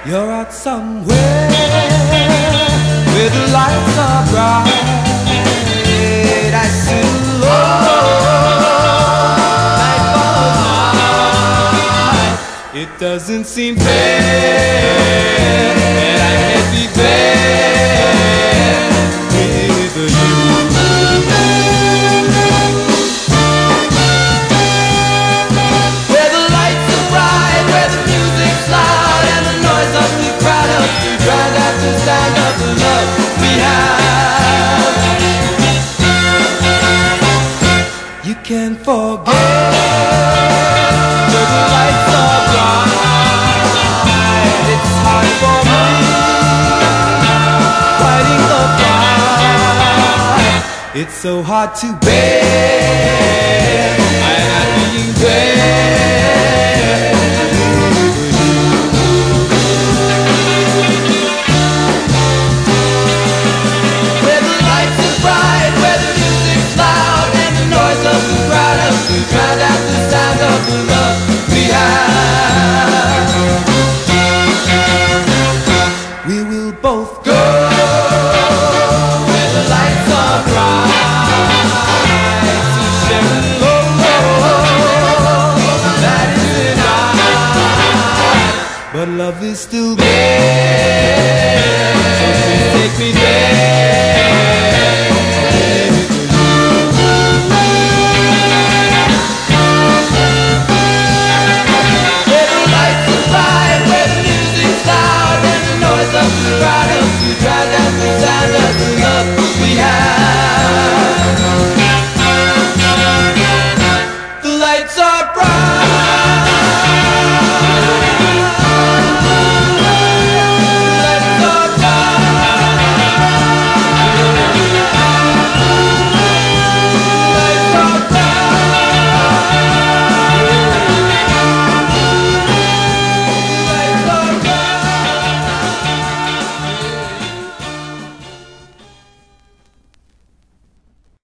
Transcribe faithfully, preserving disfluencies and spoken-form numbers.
You're out somewhere where the lights are bright. I sit alone, night follows night. It doesn't seem fair that I can't be there with you. Where the lights are bright, where the music's loud, and the noise of the crowd helps to drown out the sound of the love we have. You can't forget where the lights are bright. It's hard for me fighting the fight. It's so hard to bear.